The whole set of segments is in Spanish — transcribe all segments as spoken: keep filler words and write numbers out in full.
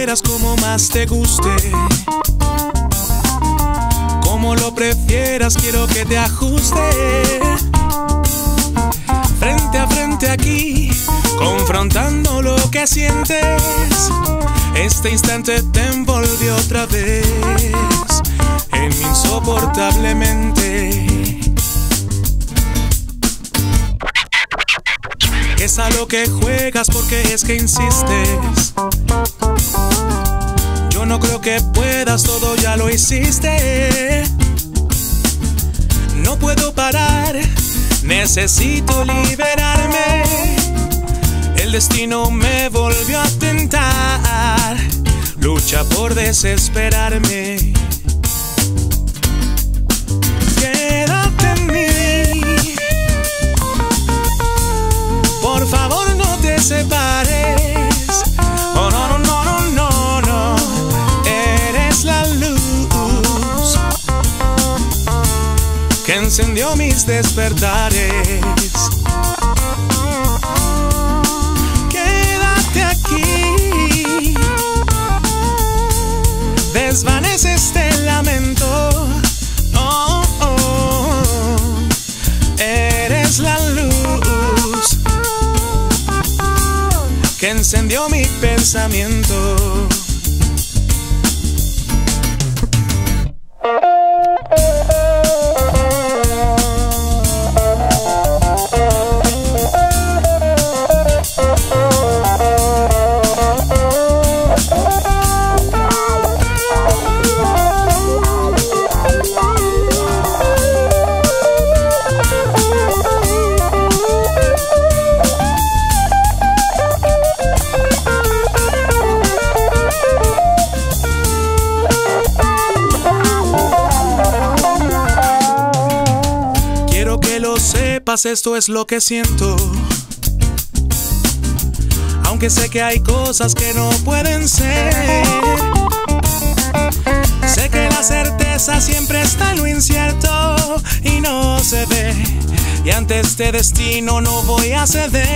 quieras, como más te guste. Como lo prefieras, quiero que te ajuste. Frente a frente aquí, confrontando lo que sientes. Este instante te envolvió otra vez en mi insoportablemente. Es a lo que juegas porque es que insistes. Yo no creo que puedas, todo ya lo hiciste. No puedo parar, necesito liberarme. El destino me volvió a tentar. Lucha por desesperarme. Quédate en mí. Por favor, no te separes. Oh, no, no, no, no, no, no. Eres la luz que encendió mis despertares. Quédate aquí. Desvanece este lamento. Oh, oh. Eres la luz que encendió mi pensamiento. Sepas, esto es lo que siento. Aunque sé que hay cosas que no pueden ser. Sé que la certeza siempre está en lo incierto y no se ve. Y ante este destino no voy a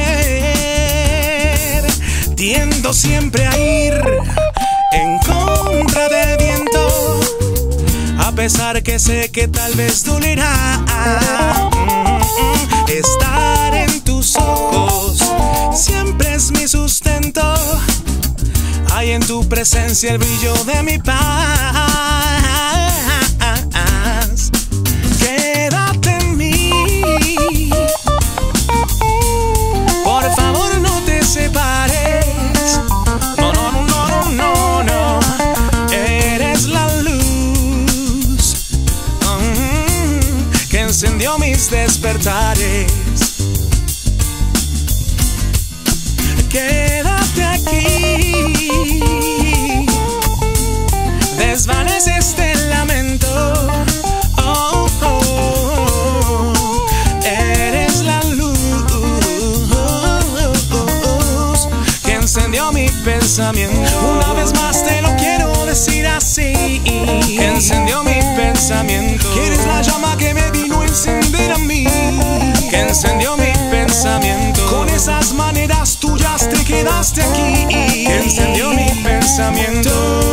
ceder. Tiendo siempre a ir en contra del viento, a pesar que sé que tal vez dolerá. Estar en tus ojos siempre es mi sustento. Hay en tu presencia el brillo de mi paz. Quédate en mí. Por favor, no te separes. No, no, no, no, no, no. Eres la luz mm, que encendió mis despertares. Quédate aquí. Desvanece este lamento. Oh, oh, oh. Eres la luz que encendió mi pensamiento. Una vez más te lo quiero decir así. Que encendió mi pensamiento. Que eres la llama que me vino a encender a mí. Que encendió mi pensamiento. Con esas maneras tuyas te quedaste aquí. Que encendió mi pensamiento.